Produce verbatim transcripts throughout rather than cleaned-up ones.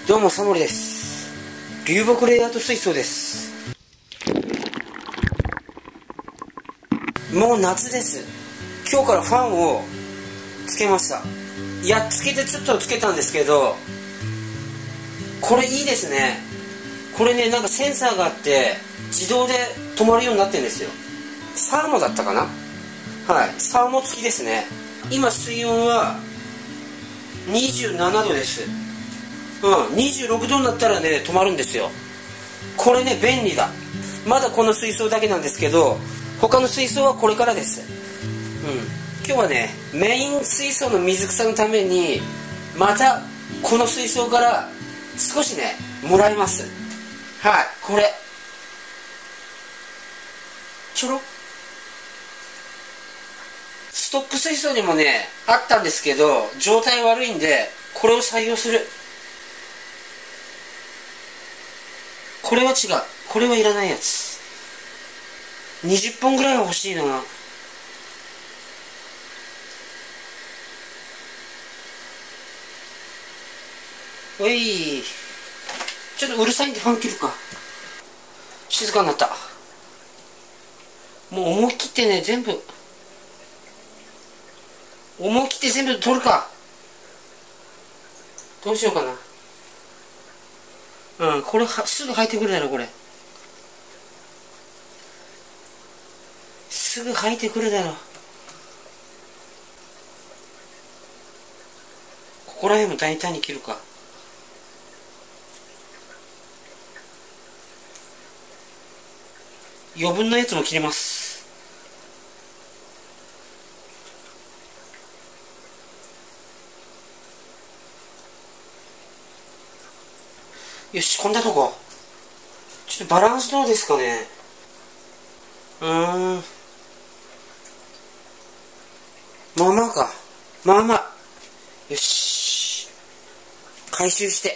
どうもサモリです。流木レイアウト水槽です。もう夏です。今日からファンをつけました。やっつけてちょっとつけたんですけど、これいいですね。これね、なんかセンサーがあって自動で止まるようになってるんですよ。サーモだったかな。はい、サーモ付きですね。今水温はにじゅうななどです。うん、にじゅうろくどになったらね止まるんですよ。これね便利だ。まだこの水槽だけなんですけど、他の水槽はこれからです。うん、今日はねメイン水槽の水草のためにまたこの水槽から少しねもらいます。はい、これちょろストック水槽にもねあったんですけど状態悪いんでこれを採用する。これは違う、これはいらないやつ。にじゅっぽんぐらいは欲しいな。おい、ちょっとうるさいんでファン切るか。静かになった。もう思い切ってね全部思い切って全部取るか。どうしようかな。うん、これはすぐ入ってくるだろ。これすぐ入ってくるだろ。ここら辺も大胆に切るか。余分なやつも切れます。よし、こんなとこちょっとバランスどうですかね。うーん、まあまあか、まあまあ。よし、回収して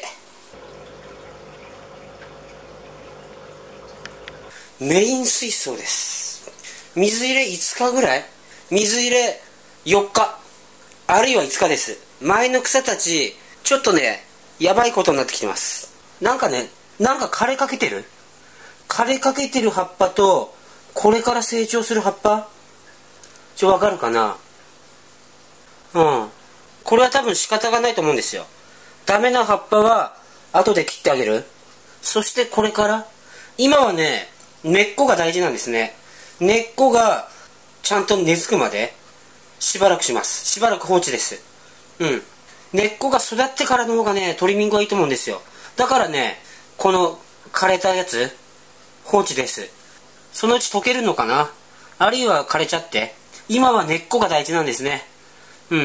メイン水槽です。水入れいつかぐらい、水入れよっかあるいはいつかです。前の草たちちょっとねやばいことになってきてます。なんかね、なんか枯れかけてる枯れかけてる葉っぱとこれから成長する葉っぱちょわかるかな。うん、これは多分仕方がないと思うんですよ。ダメな葉っぱは後で切ってあげる。そしてこれから今はね根っこが大事なんですね。根っこがちゃんと根付くまでしばらくします。しばらく放置です。うん、根っこが育ってからの方がねトリミングはいいと思うんですよ。だからねこの枯れたやつ放置です。そのうち溶けるのかな、あるいは枯れちゃって。今は根っこが大事なんですね。うん、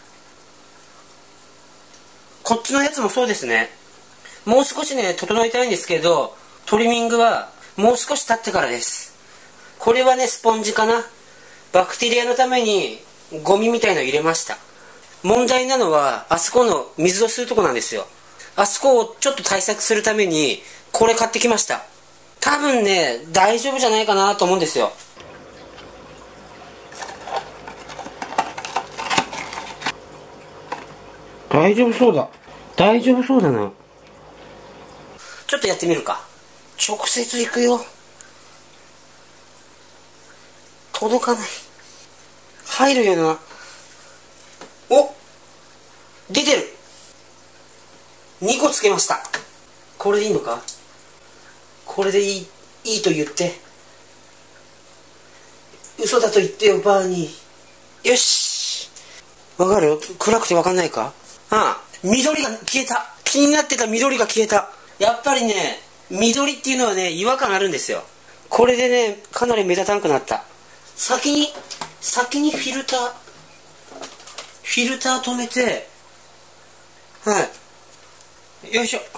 こっちのやつもそうですね。もう少しね整えたいんですけどトリミングはもう少し経ってからです。これはねスポンジかな。バクテリアのためにゴミみたいの入れました。問題なのはあそこの水を吸うとこなんですよ。あそこをちょっと対策するためにこれ買ってきました。多分ね大丈夫じゃないかなと思うんですよ。大丈夫そうだ、大丈夫そうだな。ちょっとやってみるか。直接行くよ。届かない。入るよな。お、出てる。にこつけました。これでいいのか。これでいい、いいと言って。嘘だと言ってよバーニー。よし、わかる？暗くてわかんないか。ああ、緑が消えた。気になってた緑が消えた。やっぱりね緑っていうのはね違和感あるんですよ。これでねかなり目立たなくなった。先に先にフィルターフィルター止めて、はい、よいしょ。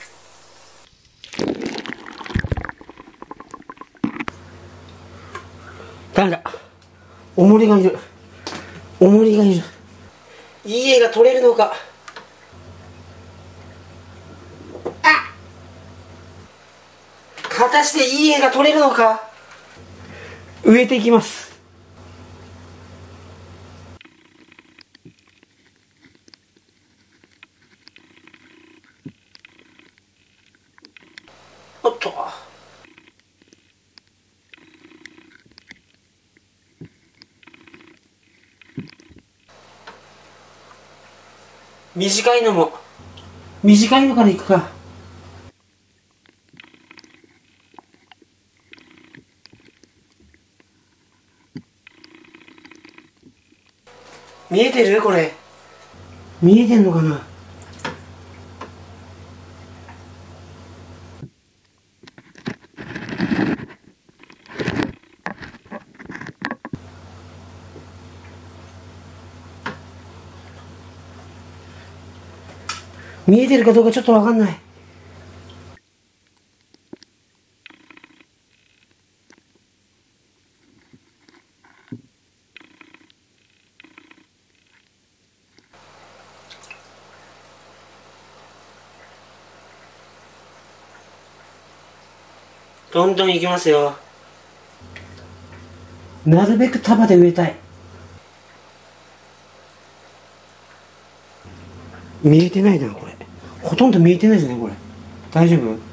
ダメだ、重りがいる、重りがいる。いい絵が撮れるのか。あ、果たしていい絵が撮れるのか。植えていきます。 おっと。短いのも短いのからいくか。見えてる？これ見えてんのかな。見えてるかどうかちょっとわかんない。どんどんいきますよ。なるべく束で植えたい。見えてないな、これ。ほとんど見えてないですね、これ。大丈夫？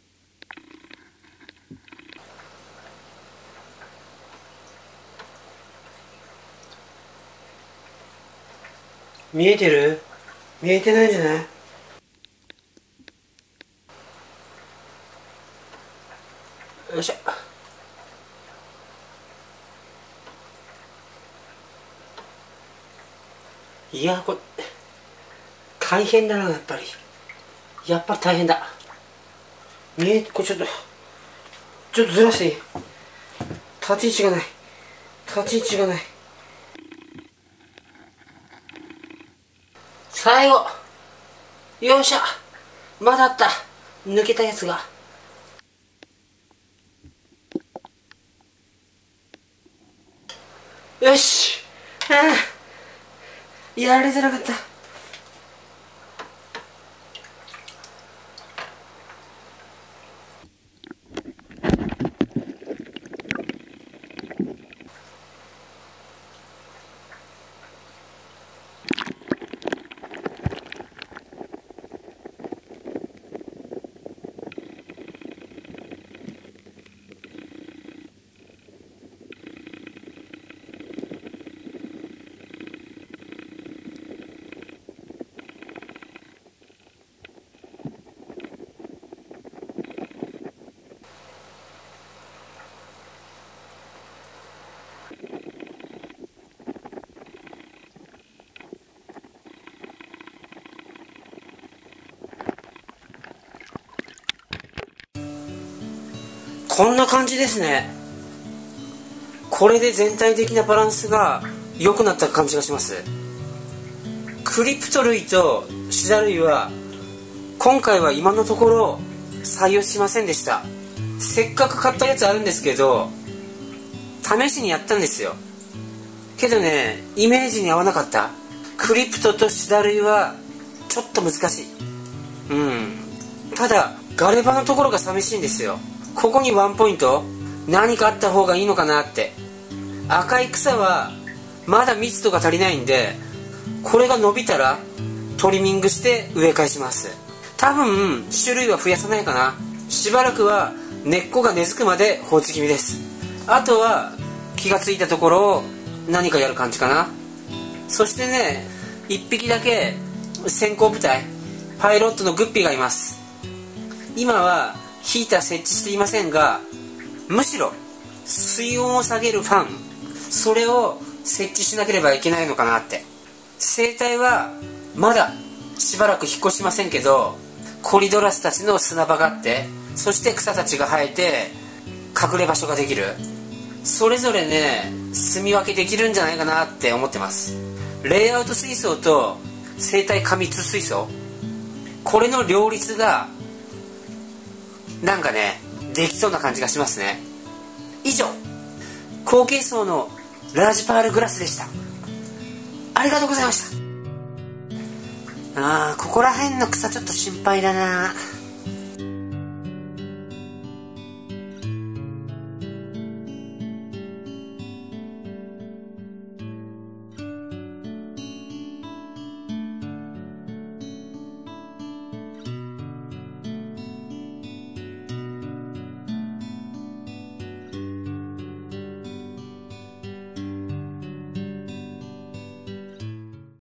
見えてる？見えてないんじゃない？よいしょ。いや、これ大変だな、やっぱり。やっぱり大変だ。見え、これちょっとちょっとずらしていい？立ち位置がない。立ち位置がない。最後。よっしゃ。まだあった。抜けたやつが。よし。ああ、やりづらかった。こんな感じですね。これで全体的なバランスが良くなった感じがします。クリプト類とシダ類は今回は今のところ採用しませんでした。せっかく買ったやつあるんですけど試しにやったんですよ。けどね、イメージに合わなかった。クリプトとシダ類はちょっと難しい。うんただガレ場のところが寂しいんですよ。ここにワンポイント何かあった方がいいのかなって。赤い草はまだ密度が足りないんで、これが伸びたらトリミングして植え替えします。多分種類は増やさないかな。しばらくは根っこが根付くまで放置気味です。あとは気がついたところを何かやる感じかな。そしてね、いっぴきだけ先行部隊パイロットのグッピーがいます。今はヒーター設置していませんが、むしろ水温を下げるファン、それを設置しなければいけないのかなって。生態はまだしばらく引っ越しませんけど、コリドラスたちの砂場があって、そして草たちが生えて隠れ場所ができる。それぞれね、住み分けできるんじゃないかなって思ってます。レイアウト水槽と生態過密水槽、これの両立がなんかねできそうな感じがしますね。以上、後継層のラージパールグラスでした。ありがとうございました。あー、ここら辺の草ちょっと心配だな。